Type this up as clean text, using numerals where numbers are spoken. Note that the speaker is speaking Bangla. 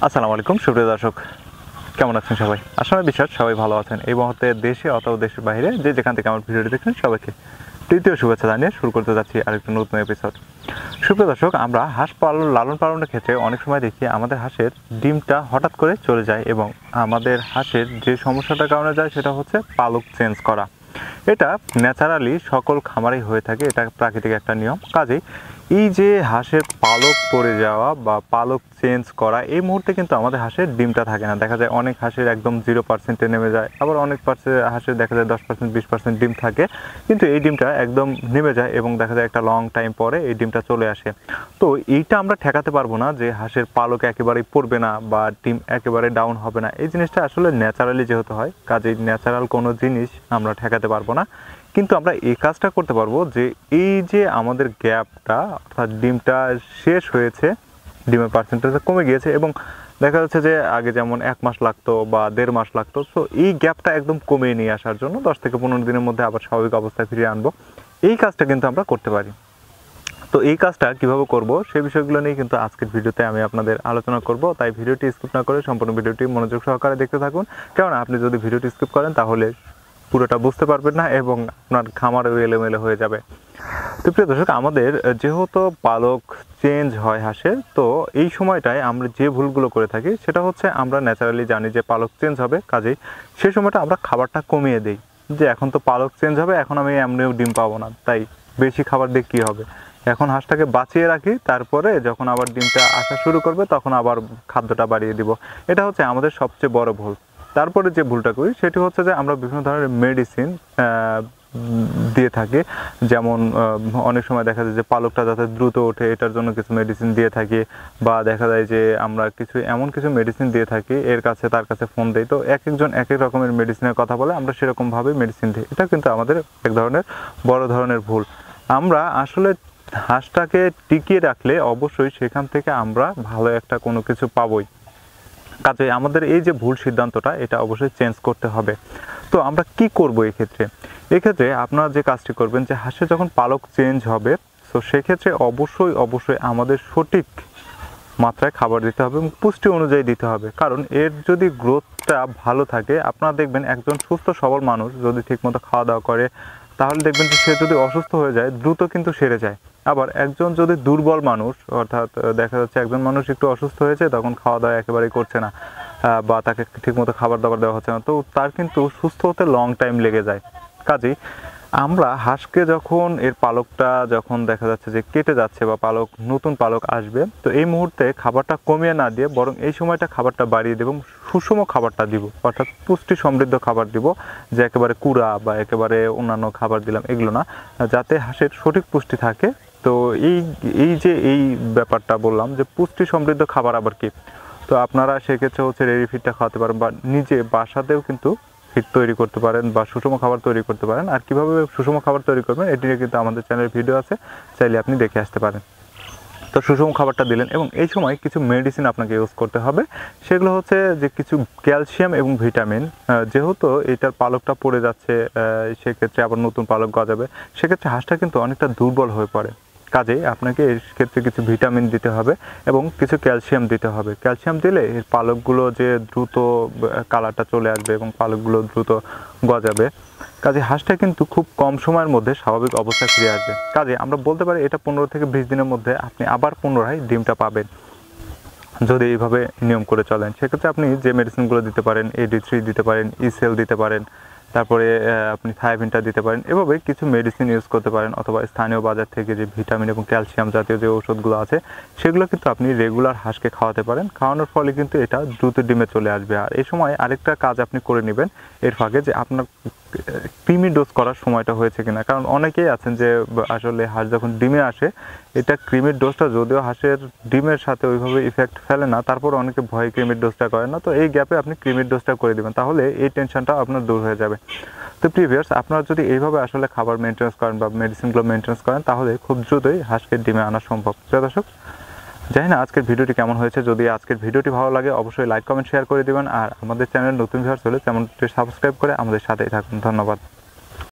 আসসালামু আলাইকুম সুপ্রিয় দর্শক, কেমন আছেন সবাই? আসলে বিশ্বাস সবাই ভালো আছেন। এই মুহূর্তে দেশে অথবা দেশের বাইরে যে যেখান থেকে আমার ভিডিওটি দেখছেন সবাইকে তৃতীয় শুভেচ্ছা জানিয়ে শুরু করতে যাচ্ছি আরেকটা নতুন এপিসোড। সুপ্রিয় দর্শক, আমরা হাঁস লালন পালনের ক্ষেত্রে অনেক সময় দেখি আমাদের হাঁসের ডিমটা হঠাৎ করে চলে যায় এবং আমাদের হাঁসের যে সমস্যাটার কারণে যায় সেটা হচ্ছে পালক চেঞ্জ করা। এটা ন্যাচারালি সকল খামারেই হয়ে থাকে, এটা প্রাকৃতিক একটা নিয়ম। কাজেই এই যে হাঁসের পালক পড়ে যাওয়া বা পালক চেঞ্জ করা, এই মুহূর্তে কিন্তু আমাদের হাঁসের ডিমটা থাকে না। দেখা যায় অনেক হাঁসের একদম 0%-এ নেমে যায়, আবার অনেক হাঁসের দেখা যায় 10% 20% ডিম থাকে, কিন্তু এই ডিমটা একদম নেমে যায় এবং দেখা যায় একটা লং টাইম পরে এই ডিমটা চলে আসে। তো এইটা আমরা ঠেকাতে পারবো না যে হাঁসের পালক একেবারেই পড়বে না বা ডিম একেবারে ডাউন হবে না। এই জিনিসটা আসলে ন্যাচারালি যেহেতু হয়, কাজেই ন্যাচারাল কোনো জিনিস আমরা ঠেকাতে পারবো না। কিন্তু আমরা এই কাজটা করতে পারবো যে এই যে আমাদের গ্যাপটা, অর্থাৎ ডিমটা শেষ হয়েছে, ডিমের পার্সেন্টেজটা কমে গিয়েছে এবং দেখা যাচ্ছে যে আগে যেমন 1 মাস লাগতো বা 1.5 মাস লাগতো, সো এই গ্যাপটা একদম কমিয়ে নিয়ে আসার জন্য 10 থেকে 15 দিনের মধ্যে আবার স্বাভাবিক অবস্থায় ফিরিয়ে আনবো। এই কাজটা কিন্তু আমরা করতে পারি। তো এই কাজটা কিভাবে করব সেই বিষয়গুলো নিয়ে কিন্তু আজকের ভিডিওতে আমি আপনাদের আলোচনা করব। তাই ভিডিওটি স্কিপ না করে সম্পূর্ণ ভিডিওটি মনোযোগ সহকারে দেখতে থাকুন, কারণ আপনি যদি ভিডিওটি স্কিপ করেন তাহলে পুরোটা বুঝতে পারবেন না এবং আপনার খামারও এলোমেলো হয়ে যাবে। তো প্রিয় দর্শক, আমাদের যেহেতু পালক চেঞ্জ হয় হাঁসের, তো এই সময়টায় আমরা যে ভুলগুলো করে থাকি সেটা হচ্ছে আমরা ন্যাচারালি জানি যে পালক চেঞ্জ হবে, কাজেই সেই সময়টা আমরা খাবারটা কমিয়ে দিই। যে এখন তো পালক চেঞ্জ হবে, এখন আমি এমনিও ডিম পাবো না, তাই বেশি খাবার দিয়ে কী হবে, এখন হাঁসটাকে বাঁচিয়ে রাখি, তারপরে যখন আবার ডিমটা আসা শুরু করবে তখন আবার খাদ্যটা বাড়িয়ে দিব। এটা হচ্ছে আমাদের সবচেয়ে বড় ভুল। তারপরে যে ভুলটা করি সেটি হচ্ছে যে আমরা বিভিন্ন ধরনের মেডিসিন দিয়ে থাকি। যেমন অনেক সময় দেখা যায় যে পালকটা যাতে দ্রুত ওঠে এটার জন্য কিছু মেডিসিন দিয়ে থাকি, বা দেখা যায় যে আমরা এমন কিছু মেডিসিন দিয়ে থাকি, এর কাছে তার কাছে ফোন দেই, তো এক একজন এক এক রকমের মেডিসিনের কথা বলে, আমরা সেরকমভাবে মেডিসিন দিই। এটা কিন্তু আমাদের এক ধরনের বড় ধরনের ভুল। আমরা আসলে হাঁসটাকে টিকিয়ে রাখলে অবশ্যই সেখান থেকে আমরা ভালো একটা কোনো কিছু পাবোই। কাজে আমাদের এই যে ভুল সিদ্ধান্তটা, এটা অবশ্যই চেঞ্জ করতে হবে। তো আমরা কি করব এক্ষেত্রে আপনারা যে কাজটি করবেন যে হাঁসে যখন পালক চেঞ্জ হবে, তো সেক্ষেত্রে অবশ্যই আমাদের সঠিক মাত্রায় খাবার দিতে হবে এবং পুষ্টি অনুযায়ী দিতে হবে। কারণ এর যদি গ্রোথটা ভালো থাকে, আপনারা দেখবেন একজন সুস্থ সবল মানুষ যদি ঠিকমতো খাওয়া দাওয়া করে, তাহলে দেখবেন যে সে যদি অসুস্থ হয়ে যায় দ্রুত কিন্তু সেরে যায়। আবার একজন যদি দুর্বল মানুষ, অর্থাৎ দেখা যাচ্ছে একজন মানুষ একটু অসুস্থ হয়েছে, তখন খাওয়া দাওয়া একেবারেই করছে না বা তাকে ঠিকমতো খাবার দাবার দেওয়া হচ্ছে না, তো তার কিন্তু সুস্থ হতে লং টাইম লেগে যায়। কাজেই আমরা হাঁসকে যখন এর পালকটা যখন দেখা যাচ্ছে যে কেটে যাচ্ছে বা নতুন পালক আসবে, তো এই মুহূর্তে খাবারটা কমিয়ে না দিয়ে বরং এই সময়টা খাবারটা বাড়িয়ে দেব, সুষম খাবারটা দিব, অর্থাৎ পুষ্টি সমৃদ্ধ খাবার দিব, যে একেবারে কুড়া বা একেবারে অন্যান্য খাবার দিলাম এগুলো না, যাতে হাঁসের সঠিক পুষ্টি থাকে। তো এই ব্যাপারটা বললাম যে পুষ্টি সমৃদ্ধ খাবার আবার কি, তো আপনারা সেক্ষেত্রে হচ্ছে রেডি ফিডটা খাওয়াতে পারেন বা নিজে বাসাতেও কিন্তু ফিড তৈরি করতে পারেন বা সুষম খাবার তৈরি করতে পারেন। আর কীভাবে সুষম খাবার তৈরি করবেন এটি নিয়ে কিন্তু আমাদের চ্যানেলের ভিডিও আছে, চাইলে আপনি দেখে আসতে পারেন। তো সুষম খাবারটা দিলেন এবং এই সময় কিছু মেডিসিন আপনাকে ইউজ করতে হবে। সেগুলো হচ্ছে যে কিছু ক্যালসিয়াম এবং ভিটামিন, যেহেতু এটার পালকটা পড়ে যাচ্ছে, সেক্ষেত্রে আবার নতুন পালক গজাবে, সেক্ষেত্রে হাঁসটা কিন্তু অনেকটা দুর্বল হয়ে পড়ে। কাজেই আপনাকে এর ক্ষেত্রে কিছু ভিটামিন দিতে হবে এবং কিছু ক্যালসিয়াম দিতে হবে। ক্যালসিয়াম দিলে এর পালকগুলো যে দ্রুত কালারটা চলে আসবে এবং পালকগুলো দ্রুত গজাবে। কাজে হাঁসটা কিন্তু খুব কম সময়ের মধ্যে স্বাভাবিক অবস্থায় ফিরে আসবে। কাজে আমরা বলতে পারি এটা 15 থেকে 20 দিনের মধ্যে আপনি আবার পুনরায় ডিমটা পাবেন, যদি এইভাবে নিয়ম করে চলেন। সেক্ষেত্রে আপনি যে মেডিসিনগুলো দিতে পারেন, AD3 দিতে পারেন, ইসেল দিতে পারেন, তারপরে আপনি থায়াবিনটা দিতে পারেন, এভাবে কিছু মেডিসিন ইউজ করতে পারেন, অথবা স্থানীয় বাজার থেকে যে ভিটামিন এবং ক্যালসিয়াম জাতীয় যে ওষুধগুলো আছে সেগুলো কিন্তু আপনি রেগুলার হাঁসকে খাওয়াতে পারেন। খাওয়ানোর ফলে কিন্তু এটা দ্রুত ডিমে চলে আসবে। আর এই সময় আরেকটা কাজ আপনি করে নেবেন এর ফাঁকে, যে আপনার ক্রিমি ডোজ করার সময়টা হয়েছে কিনা। কারণ অনেকেই আছেন যে আসলে হাঁস যখন ডিমে আসে, এটা ক্রিমির ডোজটা যদিও হাঁসের ডিমের সাথে ওইভাবে ইফেক্ট ফেলে না, তারপর অনেকে ভয়ে ক্রিমির ডোজটা করেন না। তো এই গ্যাপে আপনি ক্রিমির ডোজটা করে দেবেন, তাহলে এই টেনশনটা আপনার দূর হয়ে যাবে। তো প্রিভিয়ার্স, আপনারা যদি এইভাবে আসলে খাবার মেনটেন্স করেন বা মেডিসিনগুলো মেনটেন্স করেন, তাহলে খুব দ্রুতই হাঁসকে ডিমে আনা সম্ভব। প্রিয় দর্শক, জানি না আজকের ভিডিওটি কেমন হয়েছে। যদি আজকের ভিডিওটি ভালো লাগে অবশ্যই লাইক কমেন্ট শেয়ার করে দিবেন, আর আমাদের চ্যানেল নতুন ভিউয়ার্স হলে চ্যানেলটি সাবস্ক্রাইব করে আমাদের সাথেই থাকুন। ধন্যবাদ।